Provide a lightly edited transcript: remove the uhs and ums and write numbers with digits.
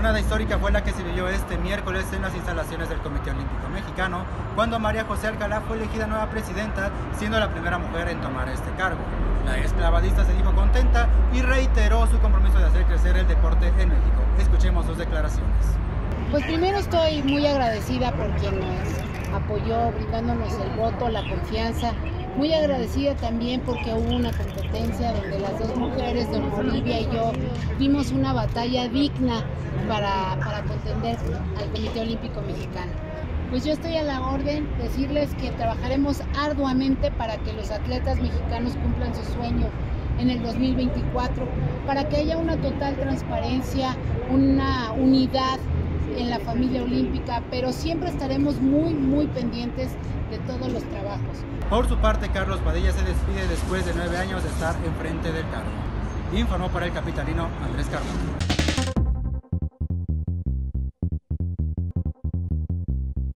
jornada histórica fue la que se vivió este miércoles en las instalaciones del Comité Olímpico Mexicano, cuando María José Alcalá fue elegida nueva presidenta, siendo la primera mujer en tomar este cargo. La exclavadista se dijo contenta y reiteró su compromiso de hacer crecer el deporte en México. Escuchemos sus declaraciones. Pues primero estoy muy agradecida por quien nos apoyó, brindándonos el voto, la confianza. Muy agradecida también porque hubo una competencia donde las dos mujeres, don Olivia y yo, dimos una batalla digna para contender al Comité Olímpico Mexicano. Pues yo estoy a la orden, decirles que trabajaremos arduamente para que los atletas mexicanos cumplan su sueño en el 2024, para que haya una total transparencia, una unidad en la familia olímpica, pero siempre estaremos muy pendientes de todos los trabajos. Por su parte, Carlos Padilla se despide después de 9 años de estar enfrente del cargo. Informó para El Capitalino Andrés Cardona.